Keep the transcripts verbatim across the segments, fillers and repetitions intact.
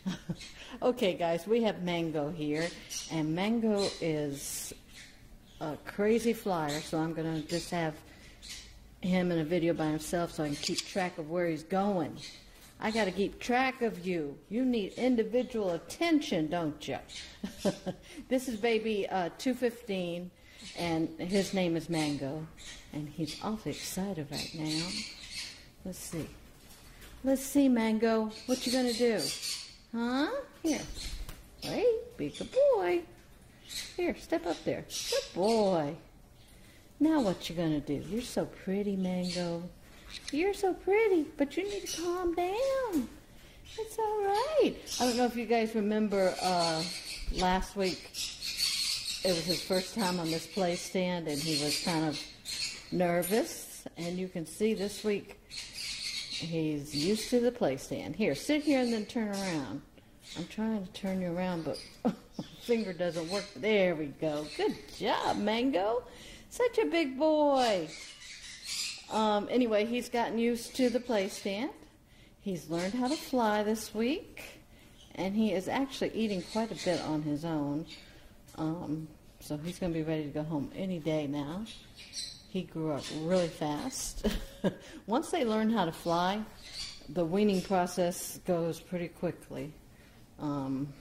Okay, guys, we have Mango here, and Mango is a crazy flyer, so I'm going to just have him in a video by himself so I can keep track of where he's going. I got to keep track of you. You need individual attention, don't you? This is baby uh, two fifteen, and his name is Mango, and he's awfully excited right now. Let's see. Let's see, Mango. What you going to do? Huh? Here. Wait, be a good boy. Here, step up there. Good boy. Now what you going to do? You're so pretty, Mango. You're so pretty, but you need to calm down. It's all right. I don't know if you guys remember uh, last week, it was his first time on this play stand, and he was kind of nervous. And you can see this week he's used to the play stand. Here, sit here and then turn around. I'm trying to turn you around, but my finger doesn't work. There we go. Good job, Mango. Such a big boy. Um, anyway, he's gotten used to the play stand. He's learned how to fly this week, and he is actually eating quite a bit on his own. Um, so he's going to be ready to go home any day now. He grew up really fast. Once they learn how to fly, the weaning process goes pretty quickly. Um,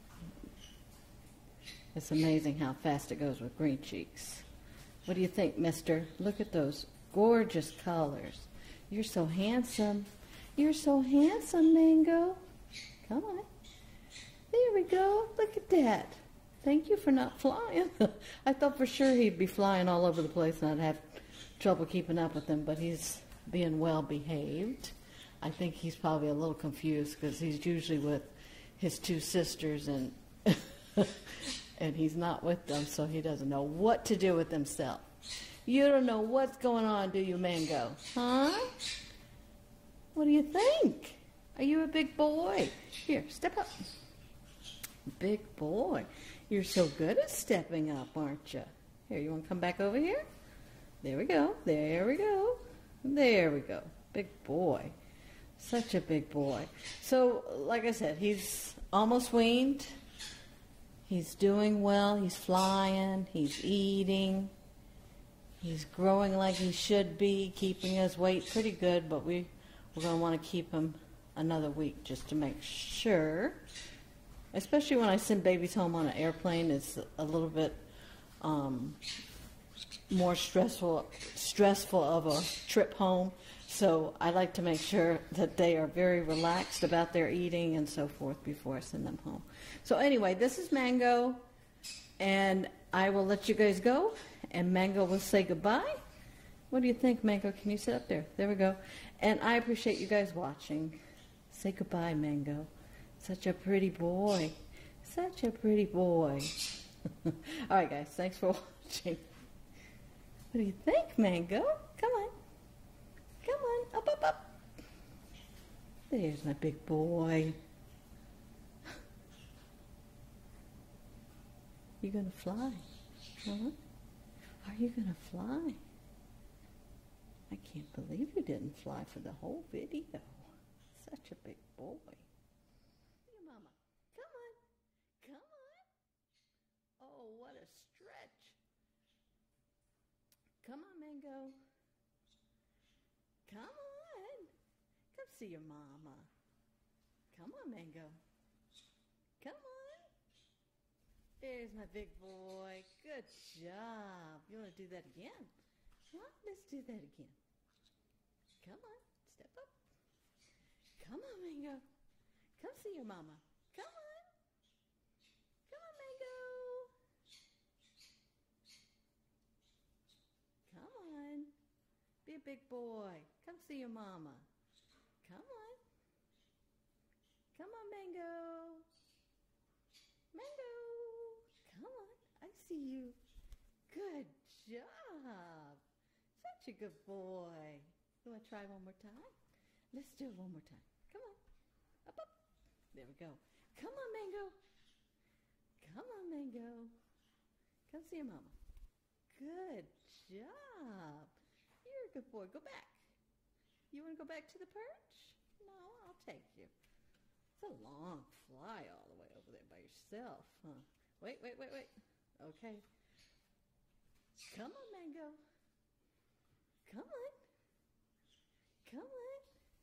it's amazing how fast it goes with green cheeks. What do you think, mister? Look at those gorgeous colors. You're so handsome. You're so handsome, Mango. Come on. There we go. Look at that. Thank you for not flying. I thought for sure he'd be flying all over the place and I'd have trouble keeping up with him, but he's being well behaved. I think he's probably a little confused because he's usually with his two sisters and and he's not with them, so he doesn't know what to do with himself. You don't know what's going on, do you, Mango? Huh? What do you think? Are you a big boy? Here, step up. Big boy. You're so good at stepping up, aren't you? Here, you want to come back over here? There we go. There we go. There we go. Big boy. Such a big boy. So, like I said, he's almost weaned. He's doing well. He's flying. He's eating. He's growing like he should be, keeping his weight pretty good, but we, we're going to want to keep him another week just to make sure. Especially when I send babies home on an airplane, it's a little bit um, more stressful, stressful of a trip home. So I like to make sure that they are very relaxed about their eating and so forth before I send them home. So anyway, this is Mango, and I will let you guys go, and Mango will say goodbye. What do you think, Mango? Can you sit up there? There we go. And I appreciate you guys watching. Say goodbye, Mango. Such a pretty boy. Such a pretty boy. All right, guys. Thanks for watching. What do you think, Mango? Come on. Come on. Up, up, up. There's my big boy. You gonna fly? Huh? Are you gonna fly? I can't believe you didn't fly for the whole video. Such a big boy. Your mama. Come on. Come on. Oh, what a stretch. Come on, Mango. Come on. Come see your mama. Come on, Mango. Come on. There's my big boy. Good job. You want to do that again? Well, let's do that again. Come on. Step up. Come on, Mango. Come see your mama. Come on. Come on, Mango. Come on. Be a big boy. Come see your mama. Come on. Come on, Mango. Mango. Come on. I see you. Good job. Such a good boy. You want to try one more time? Let's do it one more time. Come on. Up, up. There we go. Come on, Mango. Come on, Mango. Come see your mama. Good job. You're a good boy. Go back. You want to go back to the perch? No, I'll take you. It's a long fly all the way over there by yourself, huh? Wait, wait, wait, wait. Okay. Come on, Mango. Come on. Come on.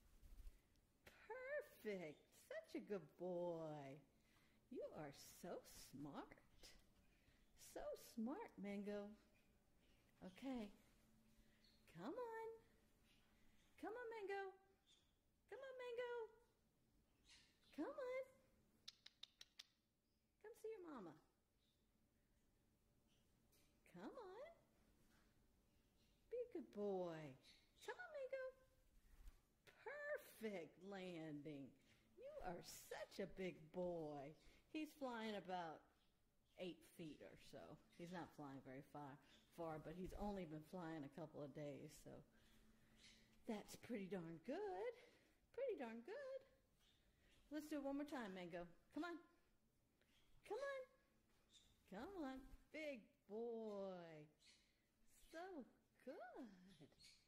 Perfect. Such a good boy. You are so smart. So smart, Mango. Okay. Come on. Come on, Mango. Come on, Mango. Come on. Come see your mama. Come on. Be a good boy. Come on, Mango. Perfect landing. You are such a big boy. He's flying about eight feet or so. He's not flying very far, far, but he's only been flying a couple of days, so that's pretty darn good. Pretty darn good. Let's do it one more time, Mango. Come on. Come on. Come on. Big boy. So good.